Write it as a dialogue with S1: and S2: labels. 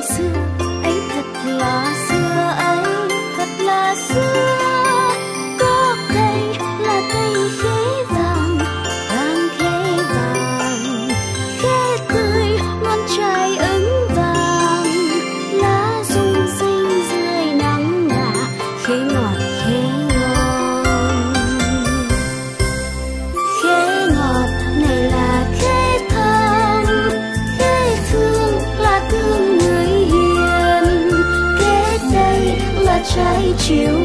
S1: xưa ấy thật là xưa ấy, thật là xưa. Có cây là cây khế vàng, vàng khế vàng, khế tươi ngon trái ửng vàng, lá rung rinh dưới nắng ngả, khế ngọt khế ngon. Khế ngọt này là khế thơm, khế thương là thương người hiền, khế đây là trái chiều